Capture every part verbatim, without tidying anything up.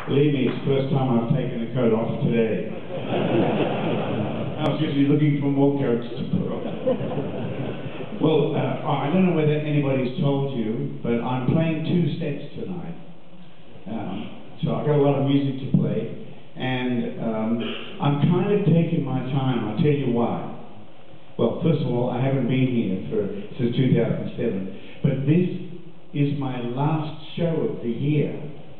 Believe me, it's the first time I've taken the coat off today. I was usually looking for more coats to put on. Well, uh, I don't know whether anybody's told you, but I'm playing two sets tonight. Um, so I've got a lot of music to play, and um, I'm kind of taking my time. I'll tell you why. Well, first of all, I haven't been here for since two thousand seven, but this is my last show of the year.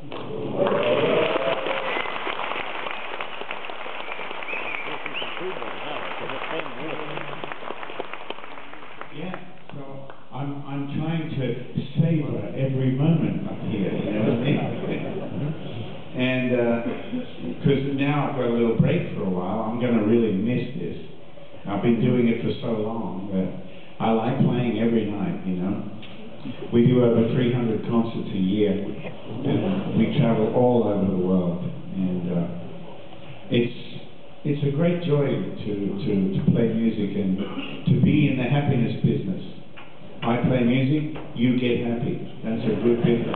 Yeah, so I'm I'm trying to savor every moment up here, you know what I mean? And because uh, now I've got a little break for a while, I'm going to really miss this. I've been doing it for so long that I like playing every night, you know. We do over three hundred concerts a year, and we travel all over the world, and uh, it's it's a great joy to, to, to play music and to be in the happiness business. I play music, you get happy. That's a good business.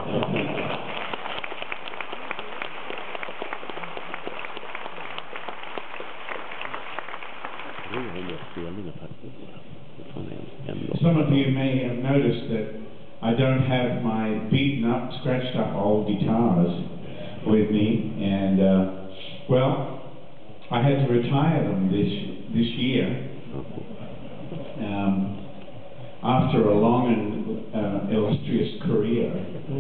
Some of you may have noticed that I don't have my beaten up, scratched up old guitars with me, and uh, well, I had to retire them this this year um, after a long and uh, illustrious career.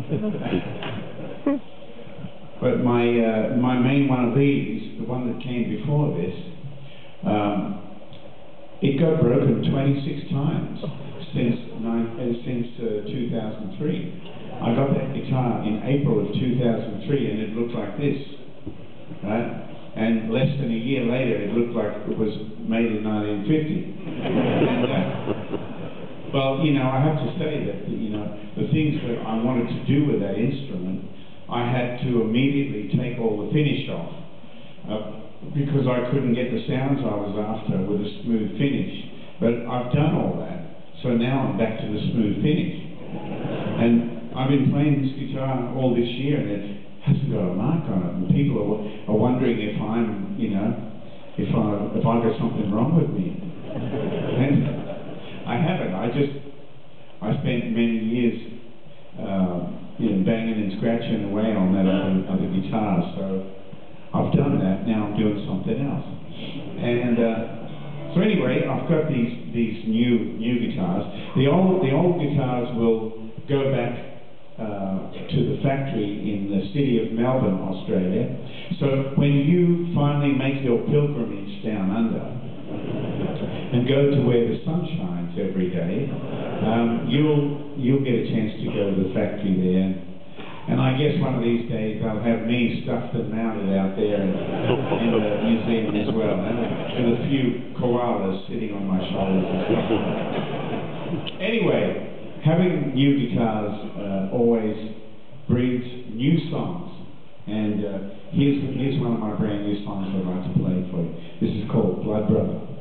But my uh, my main one of these, the one that came before this, um, it got broken twenty-six times since nine, uh, since uh, two thousand three. I got that guitar in April of two thousand three, and it looked like this, right? And less than a year later, it looked like it was made in nineteen fifty. And, uh, well, you know, I have to say that, you know, the things that I wanted to do with that instrument, I had to immediately take all the finish off, uh, because I couldn't get the sounds I was after with a smooth finish. But I've done all that, so now I'm back to the smooth finish. And I've been playing this guitar all this year, and it hasn't got a mark on it, and people are, are wondering if I'm, you know, if I if I got something wrong with me. And I haven't. I just I spent many years, uh, you know, banging and scratching away on that other, other guitar. So I've done that. Now I'm doing something else. And uh, so anyway, I've got these these new new guitars. The old the old guitars will go back Uh, to the factory in the city of Melbourne, Australia. So when you finally make your pilgrimage down under and go to where the sun shines every day, um, you'll you'll get a chance to go to the factory there. And I guess one of these days they'll have me stuffed and mounted out there in, in the museum as well, eh? With a few koalas sitting on my shoulders and stuff. Anyway, having new guitars uh, always breeds new songs, and uh, here's, here's one of my brand new songs I'd like to play for you. This is called Blood Brother.